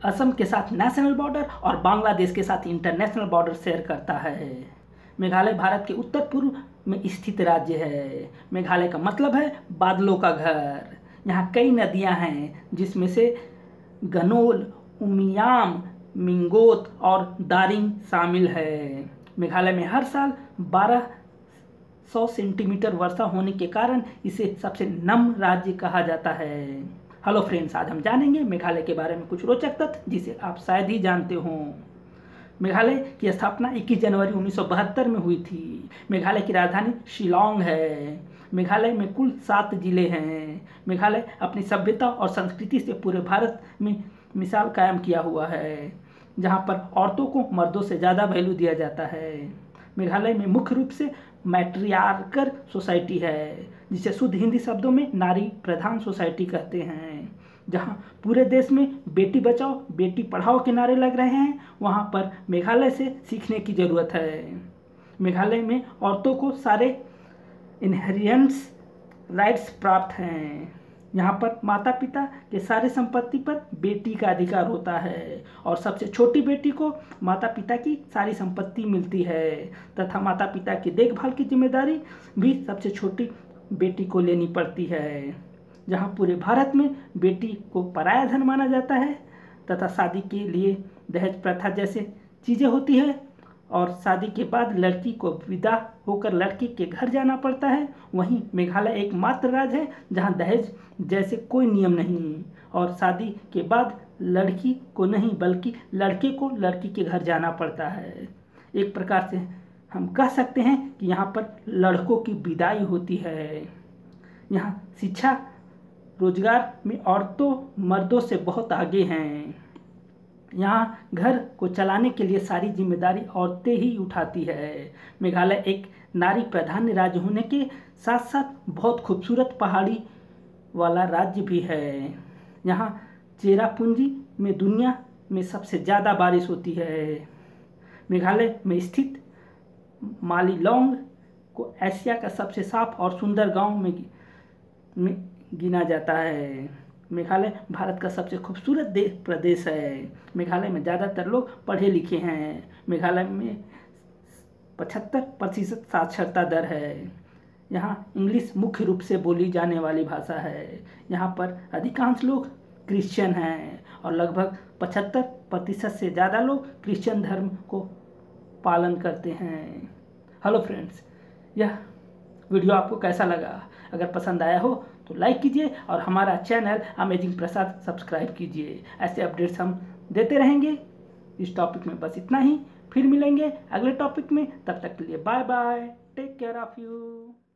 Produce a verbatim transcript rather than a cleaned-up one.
असम के साथ national border और बांग्लादेश के साथ इंटरनेशनल बॉर्डर शेयर करता है। मेघालय भारत के उत्तर पूर्व में स्थित राज्य है। मेघालय का मतलब है बादलों का घर। यहाँ कई नदियाँ हैं जिसमें से गनोल, उमियाम, मिंगोत और दारिंग शामिल है। मेघालय में हर साल बारह सौ सेंटीमीटर वर्षा होने के कारण इसे सबसे नम राज्य कहा जाता है। हेलो फ्रेंड्स, आज हम जानेंगे मेघालय के बारे में कुछ रोचक तथ्य जिसे आप शायद ही जानते हों। मेघालय की स्थापना इक्कीस जनवरी उन्नीस सौ बहत्तर में हुई थी। मेघालय की राजधानी शिलांग है। मेघालय में कुल सात जिले हैं। मेघालय अपनी सभ्यता और संस्कृति से पूरे भारत में मिसाल कायम किया हुआ है, जहां पर औरतों को मर्दों से ज़्यादा वैल्यू दिया जाता है। मेघालय में मुख्य रूप से मैट्रियार्कल सोसाइटी है, जिसे शुद्ध हिंदी शब्दों में नारी प्रधान सोसाइटी कहते हैं। जहां पूरे देश में बेटी बचाओ बेटी पढ़ाओ के नारे लग रहे हैं, वहां पर मेघालय से सीखने की ज़रूरत है। मेघालय में औरतों को सारे इनहेरिटेंस राइट्स प्राप्त हैं। यहाँ पर माता पिता के सारे संपत्ति पर बेटी का अधिकार होता है और सबसे छोटी बेटी को माता पिता की सारी संपत्ति मिलती है तथा माता पिता की देखभाल की जिम्मेदारी भी सबसे छोटी बेटी को लेनी पड़ती है। जहाँ पूरे भारत में बेटी को पराया धन माना जाता है तथा शादी के लिए दहेज प्रथा जैसे चीज़ें होती है और शादी के बाद लड़की को विदा होकर लड़की के घर जाना पड़ता है, वहीं मेघालय एकमात्र राज्य है जहां दहेज जैसे कोई नियम नहीं और शादी के बाद लड़की को नहीं बल्कि लड़के को लड़की के घर जाना पड़ता है। एक प्रकार से हम कह सकते हैं कि यहाँ पर लड़कों की विदाई होती है। यहाँ शिक्षा रोजगार में औरतों मर्दों से बहुत आगे हैं। यहाँ घर को चलाने के लिए सारी जिम्मेदारी औरतें ही उठाती है। मेघालय एक नारी प्रधान राज्य होने के साथ साथ बहुत खूबसूरत पहाड़ी वाला राज्य भी है। यहाँ चेरापूंजी में दुनिया में सबसे ज़्यादा बारिश होती है। मेघालय में स्थित मालीलोंग को एशिया का सबसे साफ और सुंदर गांव में, में गिना जाता है। मेघालय भारत का सबसे खूबसूरत देश प्रदेश है। मेघालय में ज़्यादातर लोग पढ़े लिखे हैं। मेघालय में पचहत्तर प्रतिशत साक्षरता दर है। यहाँ इंग्लिश मुख्य रूप से बोली जाने वाली भाषा है। यहाँ पर अधिकांश लोग क्रिश्चियन हैं और लगभग पचहत्तर प्रतिशत से ज़्यादा लोग क्रिश्चियन धर्म को पालन करते हैं। हेलो फ्रेंड्स, यह वीडियो आपको कैसा लगा? अगर पसंद आया हो तो लाइक कीजिए और हमारा चैनल अमेजिंग प्रसाद सब्सक्राइब कीजिए। ऐसे अपडेट्स हम देते रहेंगे। इस टॉपिक में बस इतना ही, फिर मिलेंगे अगले टॉपिक में। तब तक के लिए bye bye, take care of you.